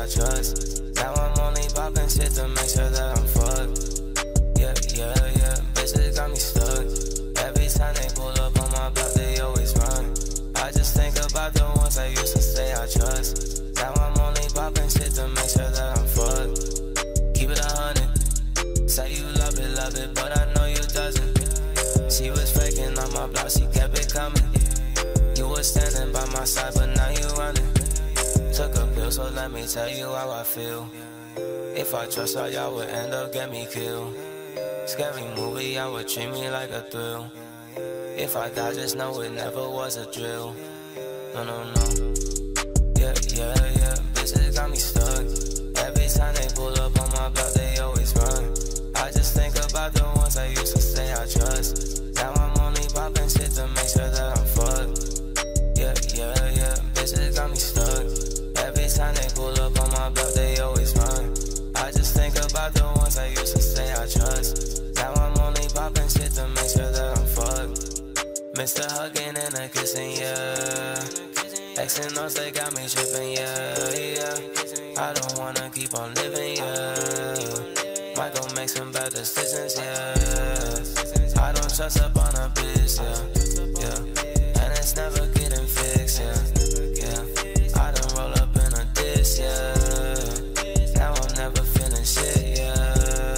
I trust. Now I'm only popping shit to make sure that I'm fucked. Yeah, bitches got me stuck. Every time they pull up on my block, they always run. I just think about the ones I used to say I trust. Now I'm only popping shit to make sure that I'm fucked. Keep it 100. Say you love it, but I know you doesn't. She was faking on my block, she kept it coming. You was standing by my side, but now you running. Took a pill, so let me tell you how I feel. If I trust her, y'all would end up get me killed. Scary movie, y'all would treat me like a thrill. If I die, just know it never was a drill. No. Yeah, bitches got me stuck. Every time they pull up on my block, they always run. I just think about the ones I used to say I trust. Now I'm only popping shit to make sure that I'm fucked. Yeah, bitches got me stuck. Every time they pull up on my block, they always run. I just think about the ones I used to say I trust. Now I'm only popping shit to make sure that I'm fucked. Mr. Hugging and a kissing, yeah. X and O's, they got me tripping, yeah. I don't wanna keep on living, yeah. Might go make some bad decisions, yeah. I don't trust up on a bitch, yeah. And it's never getting fixed, yeah. I done roll up in a dish, yeah. Now I'm never feeling shit, yeah.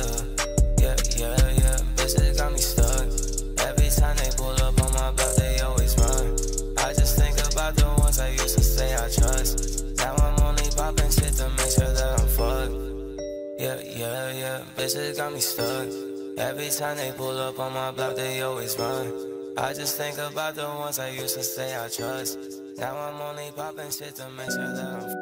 Bitches got me stuck. Every time they pull up on my block, they always run. I just think about the ones I used to say I trust. Now I'm only popping shit to make sure that I'm fucked. Yeah, bitches got me stuck. Every time they pull up on my block, they always run. I just think about the ones I used to say I trust. Now I'm only popping shit to make sure that I'm